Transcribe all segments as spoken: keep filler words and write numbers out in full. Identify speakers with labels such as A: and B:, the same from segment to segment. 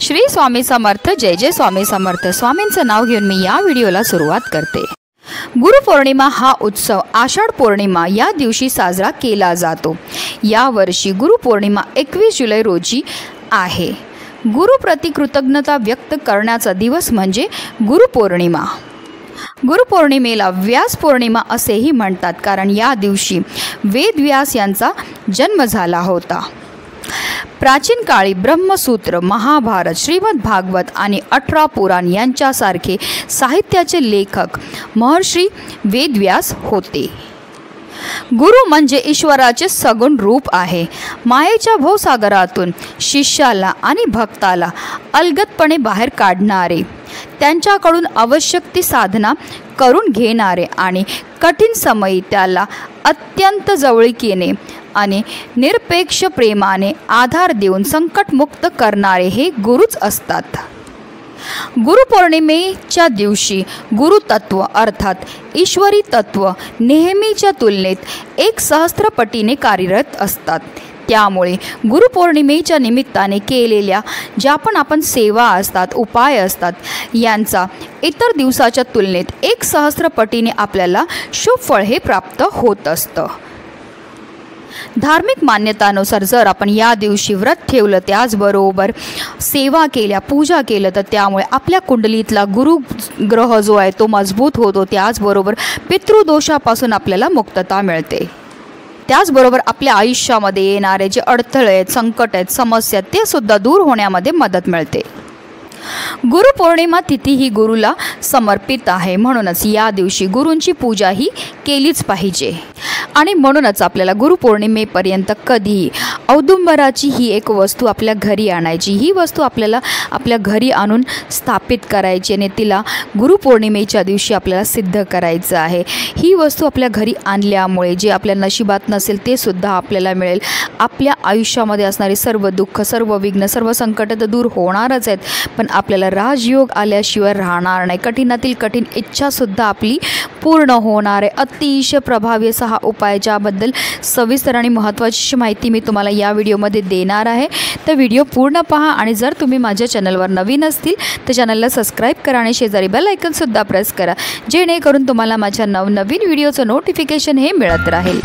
A: श्री स्वामी समर्थ। जय जय स्वामी समर्थ। स्वामींचं नाव घेऊन मी या व्हिडिओला सुरुवात करते। गुरुपौर्णिमा हा उत्सव आषाढ पौर्णिमा या दिवशी साजरा केला जातो। यावर्षी गुरुपौर्णिमा एकवीस जुलै रोजी आहे। गुरुप्रती कृतज्ञता व्यक्त करण्याचा दिवस म्हणजे गुरुपौर्णिमा। गुरुपौर्णिमेला व्यास पौर्णिमा असेही म्हणतात, कारण या दिवशी वेदव्यास यांचा जन्म झाला होता। प्राचीन काळी ब्रह्मसूत्र, महाभारत, श्रीमद भागवत आणि अठरा पुराण यांच्यासारखे साहित्याचे लेखक महर्षी वेदव्यास होते। गुरु म्हणजे ईश्वराचे सगुण रूप आहे। मायेच्या भवसागरातून शिष्याला आणि भक्ताला अलगदपणे बाहेर काढणारे, त्यांच्याकडून आवश्यक ती साधना करून घेणारे आणि कठीण समयी त्याला अत्यंत जवळीकीने आणि निरपेक्ष प्रेमाने आधार देऊन संकटमुक्त करणारे हे गुरुच असतात। गुरुपौर्णिमेच्या दिवशी गुरुतत्व अर्थात ईश्वरी तत्व नेहमीच्या तुलनेत एक सहस्त्रपटीने कार्यरत असतात। त्यामुळे गुरुपौर्णिमेच्या निमित्ताने केलेल्या ज्या पण आपण सेवा असतात, उपाय असतात, यांचा इतर दिवसाच्या तुलनेत एक सहस्त्रपटीने आपल्याला शुभ फळ हे प्राप्त होत असतं। धार्मिक मान्यतानुसार जर आपण या दिवशी व्रत ठेवलं, त्याचबरोबर सेवा केल्या, पूजा केलं, तर त्यामुळे आपल्या कुंडलीतला गुरु ग्रह जो आहे तो मजबूत होतो। त्याचबरोबर पितृदोषापासून आपल्याला मुक्तता मिळते। त्याचबरोबर आपल्या आयुष्यामध्ये येणारे जे अडथळे आहेत, संकट आहेत, समस्या आहेत, ते सुद्धा दूर होण्यामध्ये मदत मिळते। गुरुपौर्णिमा तिथी ही गुरुला समर्पित आहे, म्हणूनच या दिवशी गुरूंची पूजा ही केलीच पाहिजे। आणि म्हणूनच आपल्याला गुरुपौर्णिमेपर्यंत कधीही औदुंबराची ही एक वस्तू आपल्या घरी आणायची। ही वस्तू आपल्याला आपल्या घरी आणून स्थापित करायची आणि तिला गुरुपौर्णिमेच्या दिवशी आपल्याला सिद्ध करायचं आहे। ही वस्तू आपल्या घरी आणल्यामुळे जे आपल्या नशिबात नसेल ते सुद्धा आपल्याला मिळेल। आपल्या आयुष्यामध्ये असणारे सर्व दुःख, सर्व विघ्न, सर्व संकट तर दूर होणारच आहेत, पण आपल्याला राजयोग आल्याशिवाय राहणार नाही। कठीणातील कठीण इच्छासुद्धा आपली पूर्ण होणार आहे। अतिशय प्रभावी असा हा उपाय, ज्याबद्दल सविस्तर आणि महत्त्वाची माहिती मी तुम्हाला या व्हिडिओमध्ये देणार आहे। तर व्हिडिओ पूर्ण पहा आणि जर तुम्ही माझ्या चॅनलवर नवीन असतील तर चॅनलला सबस्क्राईब करा आणि शेजारी बेल आयकॉनसुद्धा प्रेस करा, जेणेकरून तुम्हाला माझ्या नवनवीन व्हिडिओचं नोटिफिकेशन हे मिळत राहील।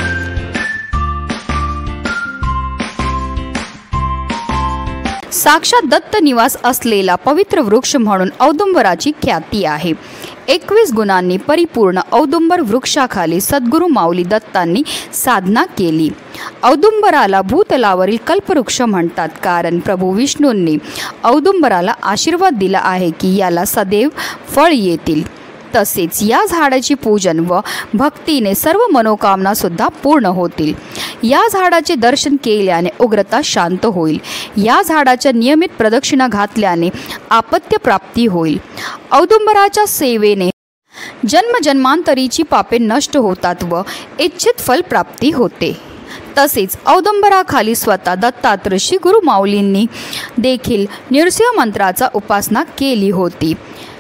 A: साक्षात दत्त निवास असलेला पवित्र वृक्ष म्हणून औदुंबराची ख्याती आहे। एकवीस गुणांनी परिपूर्ण औदुंबर वृक्षाखाली सद्गुरू माऊली दत्तांनी साधना केली। औदुंबराला भूतलावरील कल्पवृक्ष म्हणतात, कारण प्रभू विष्णूंनी औदुंबराला आशीर्वाद दिला आहे की याला सदैव फळ येतील। तसेच या झाडाची पूजन व भक्तीने सर्व मनोकामना सुद्धा पूर्ण होतील। या झाडाचे दर्शन केल्याने उग्रता शांत होईल। या झाडाच्या नियमित प्रदक्षिणा घातल्याने आपत्य प्राप्ती होईल। औदुंबराच्या सेवेने जन्मजन्मांतरीची पापे नष्ट होतात व इच्छित फल प्राप्ती होते। तसेच औदुंबराखाली स्वतः दत्तात्रय श्री गुरु माऊलींनी देखील नृसिंह मंत्राचा उपासना केली होती।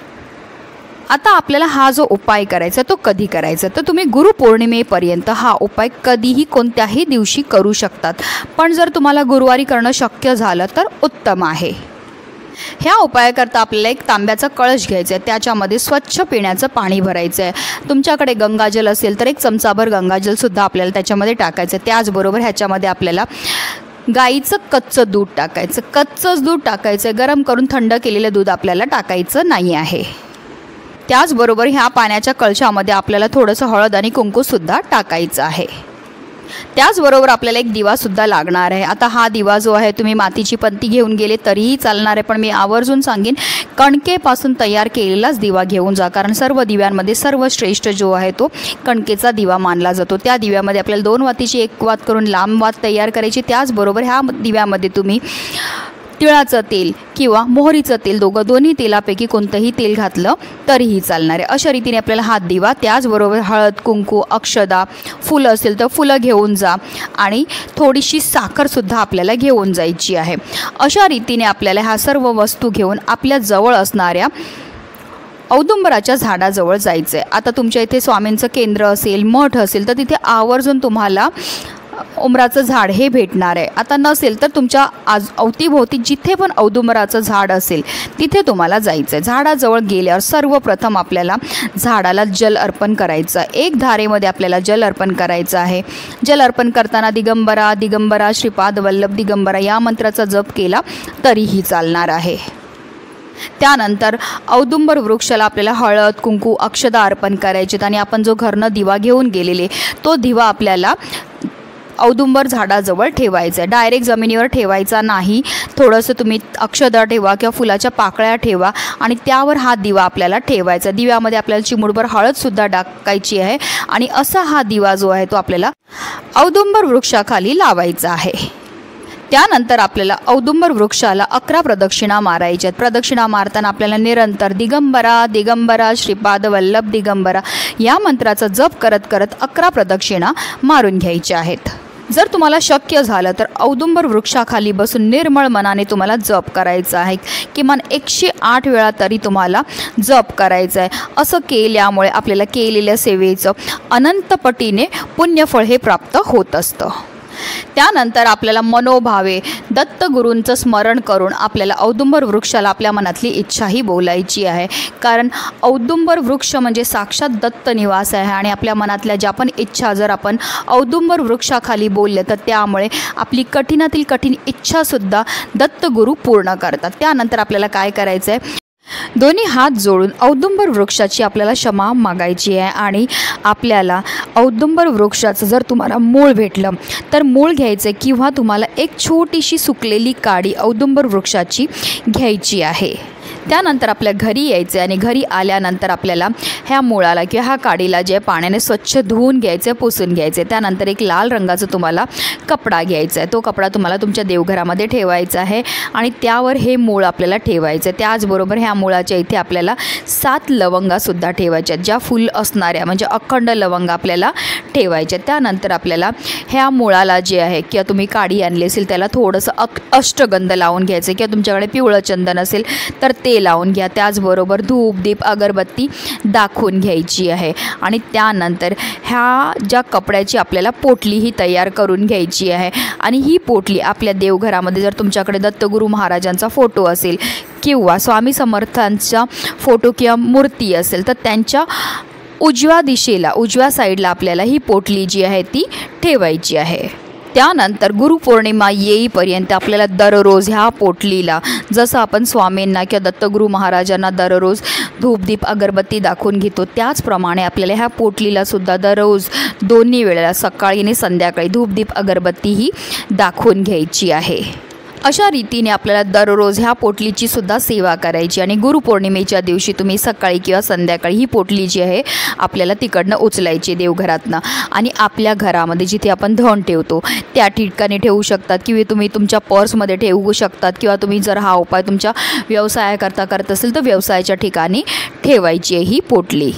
A: आता आपल्याला हा जो उपाय करायचा तो कधी करायचा, तर तुम्ही गुरुपौर्णिमेपर्यंत हा उपाय कधीही कोणत्याही दिवशी करू शकतात, पण जर तुम्हाला गुरुवारी करणं शक्य झालं तर उत्तम आहे। ह्या उपायाकरता आपल्याला एक तांब्याचा कळश घ्यायचा आहे, त्याच्यामध्ये स्वच्छ पिण्याचं पाणी भरायचं आहे। तुमच्याकडे गंगाजल असेल तर एक चमचाभर गंगाजलसुद्धा आपल्याला त्याच्यामध्ये टाकायचं आहे। त्याचबरोबर ह्याच्यामध्ये आपल्याला गाईचं कच्चं दूध टाकायचं, कच्चंच दूध टाकायचं आहे, गरम करून थंड केलेलं दूध आपल्याला टाकायचं नाही आहे। त्याचबरोबर ह्या पाण्याच्या कळशामध्ये आपल्याला थोडंसं हळद आणि कुंकूसुद्धा टाकायचं आहे। त्याचबरोबर आपल्याला एक दिवासुद्धा लागणार आहे। आता हा दिवा जो आहे तुम्ही मातीची पंती घेऊन गेले तरीही चालणार आहे, पण मी आवर्जून सांगेन कणकेपासून तयार केलेलाच दिवा घेऊन जा, कारण सर्व दिव्यांमध्ये सर्वश्रेष्ठ जो आहे तो कणकेचा दिवा मानला जातो। त्या दिव्यामध्ये आपल्याला दोन वातीची एक वात करून लांब वात तयार करायची। त्याचबरोबर ह्या दिव्यामध्ये तुम्ही तिळाचं तेल किंवा मोहरीचं तेल, दोघं दोन्ही तेलापैकी कोणतंही तेल घातलं तरीही चालणार आहे। अशा रीतीने आपल्याला हा दिवा, त्याचबरोबर हळद, कुंकू, अक्षदा, फुलं असेल तर फुलं घेऊन जा आणि थोडीशी साखरसुद्धा आपल्याला घेऊन जायची आहे। अशा रीतीने आपल्याला ह्या सर्व वस्तू घेऊन आपल्या जवळ असणाऱ्या औदुंबराच्या झाडाजवळ जायचं आहे। आता तुमच्या इथे स्वामींचं केंद्र असेल, मठ असेल तर तिथे आवर्जून तुम्हाला उमराचं झाड हे भेटणार आहे। आता नसेल तर तुमच्या आज अवतीभोवती जिथे पण औदुंबराचं झाड असेल तिथे तुम्हाला जायचं आहे। झाडाजवळ गेल्यावर सर्वप्रथम आपल्याला झाडाला जल अर्पण करायचं, एक धारेमध्ये आपल्याला जल अर्पण करायचं आहे। जल अर्पण करताना दिगंबरा दिगंबरा श्रीपाद वल्लभ दिगंबरा या मंत्राचा जप केला तरीही चालणार आहे। त्यानंतर औदुंबर वृक्षाला आपल्याला हळद कुंकू अक्षदा अर्पण करायचे आणि आपण जो घरनं दिवा घेऊन गेलेले तो दिवा आपल्याला औदुंबर झाडाजवळ ठेवायचं आहे। डायरेक्ट जमिनीवर ठेवायचा नाही, थोडंसं तुम्ही अक्षदा ठेवा किंवा फुलाच्या पाकळ्या ठेवा आणि त्यावर हा दिवा आपल्याला ठेवायचा। दिव्यामध्ये आपल्याला चिमूटभर हळदसुद्धा टाकायची आहे आणि असा हा दिवा जो आहे तो आपल्याला औदुंबर वृक्षाखाली लावायचा आहे। त्यानंतर आपल्याला औदुंबर वृक्षाला अकरा प्रदक्षिणा मारायच्यात। प्रदक्षिणा मारताना आपल्याला निरंतर दिगंबरा दिगंबरा श्रीपाद वल्लभ दिगंबरा या मंत्राचा जप करत करत अकरा प्रदक्षिणा मारून घ्यायच्या आहेत। जर तुम्हाला शक्य झालं तर औदुंबर वृक्षाखाली बसून निर्मळ मनाने तुम्हाला जप करायचा आहे, किमान एकशे आठ वेळा तरी तुम्हाला जप करायचं आहे। असं केल्यामुळे आपल्याला केलेल्या सेवेचं अनंतपटीने पुण्यफळ हे प्राप्त होत असतं। त्यानंतर आपल्याला मनोभावे दत्तगुरूंचं स्मरण करून आपल्याला औदुंबर वृक्षाला आपल्या मनातली इच्छाही बोलायची आहे, कारण औदुंबर वृक्ष म्हणजे साक्षात दत्त निवास आहे आणि आपल्या मनातल्या ज्या पण इच्छा जर आपण औदुंबर वृक्षाखाली बोलले तर त्यामुळे आपली कठीणातील कठीण इच्छासुद्धा दत्तगुरू पूर्ण करतात। त्यानंतर आपल्याला काय करायचं आहे, दोन्ही हात जोडून औदुंबर वृक्षाची आपल्याला क्षमा मागायची आहे आणि आपल्याला औदुंबर वृक्षाचं जर तुम्हाला मूळ भेटलं तर मूळ घ्यायचं किंवा तुम्हाला एक छोटीशी सुकलेली काडी औदुंबर वृक्षाची घ्यायची आहे। त्यानंतर आपल्या घरी यायचे आणि घरी आल्यानंतर आपल्याला ह्या मुळाला किंवा ह्या काडीला जे पाण्याने स्वच्छ धुवून घ्यायचे, पुसून घ्यायचे। त्यानंतर एक लाल रंगाचा तुम्हाला कपडा घ्यायचा आहे, तो कपडा तुम्हाला तुमच्या देवघरामध्ये ठेवायचा आहे आणि त्यावर हे मूळ आपल्याला ठेवायचं आहे। त्याचबरोबर ह्या मुळाच्या इथे आपल्याला सात लवंगासुद्धा ठेवायच्या, ज्या फुल असणाऱ्या म्हणजे अखंड लवंगा आपल्याला ठेवायच्या। त्यानंतर आपल्याला ह्या मुळाला जे आहे किंवा तुम्ही काडी आणली असेल त्याला थोडंसं अक अष्टगंध लावून घ्यायचं किंवा तुमच्याकडे पिवळं चंदन असेल तर ते लावून घ्या। त्याचबरोबर धूप दीप अगरबत्ती दाखवून घ्यायची आहे आणि त्यानंतर ह्या ज्या कपड्याची आपल्याला पोटली ही तयार करून घ्यायची आहे आणि ही पोटली आपल्या देवघरामध्ये जर तुमच्याकडे दत्तगुरू महाराजांचा फोटो असेल किंवा स्वामी समर्थांचा फोटो किंवा मूर्ती असेल तर त्यांच्या उजव्या दिशेला उजव्या साईडला आपल्याला ही पोटली जी आहे ती ठेवायची आहे। त्यानंतर गुरुपौर्णिमा येईपर्यंत आपल्याला दररोज ह्या पोटलीला जसं आपण स्वामींना किंवा दत्तगुरू महाराजांना दररोज धूपदीप अगरबत्ती दाखवून घेतो त्याचप्रमाणे आपल्याला ह्या पोटलीलासुद्धा दररोज दोन्ही वेळेला सकाळी आणि संध्याकाळी धूपदीप अगरबत्ती ही दाखवून घ्यायची आहे। अशा रीतीने आपल्याला दररोज ह्या पोटलीची सुद्धा सेवा करायची आणि गुरुपौर्णिमेच्या दिवशी तुम्ही सकाळी किंवा संध्याकाळी ही पोटली जी आहे आपल्याला तिकडनं उचलायची देवघरातनं आणि आपल्या घरामध्ये जिथे आपण धन ठेवतो त्या ठिकाणी ठेवू शकतात किंवा तुम्ही तुमच्या पर्समध्ये ठेवू शकतात किंवा तुम्ही जर हा उपाय तुमच्या व्यवसायाकरता करत असेल तर व्यवसायाच्या ठिकाणी ठेवायची आहे ही पोटली।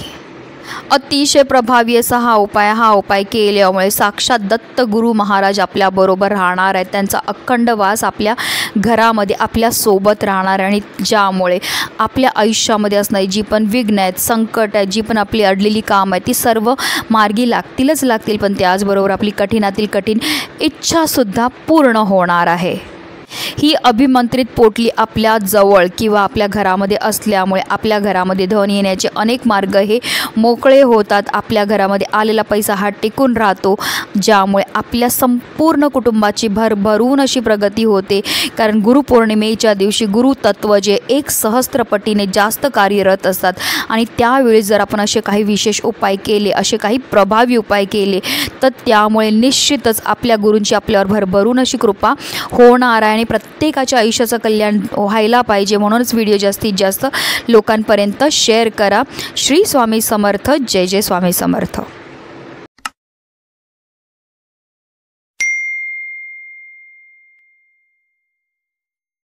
A: अतिशय प्रभावी असा हा उपाय हा उपाय केल्यामुळे साक्षात दत्तगुरू महाराज आपल्याबरोबर राहणार आहेत, त्यांचा अखंड वास आपल्या घरामध्ये आपल्यासोबत राहणार आणि ज्यामुळे आपल्या आयुष्यामध्ये असणारी जी पण विघ्न आहेत संकट आहेत जी पण आपली अडलेली काम आहे ती सर्व मार्गी लागतीलच लागतील, पण त्याचबरोबर आपली कठीणातील कठीण इच्छासुद्धा पूर्ण होणार आहे। ही अभिमंत्रित पोटली आपल्या जवळ किंवा आपल्या घरामध्ये असल्यामुळे आपल्या घरामध्ये धन येण्याचे अनेक मार्ग हे मोकळे होतात। आपल्या घरामध्ये आलेला पैसा हा टिकून राहतो, ज्यामुळे आपल्या संपूर्ण कुटुंबाची भरभरून अशी प्रगती होते, कारण गुरुपौर्णिमेच्या दिवशी गुरुतत्व जे एक सहस्त्रपटीने जास्त कार्यरत असतात आणि त्यावेळी जर आपण असे काही विशेष उपाय केले असे काही प्रभावी उपाय केले तर त्यामुळे निश्चितच आपल्या गुरूंची आपल्यावर भरभरून अशी कृपा होणार आहे आणि प्रत्येकाच्या आयुष्याचं कल्याण व्हायला पाहिजे, म्हणूनच व्हिडिओ जास्तीत जास्त लोकांपर्यंत शेअर करा। श्री स्वामी समर्थ, जय जय स्वामी समर्थ।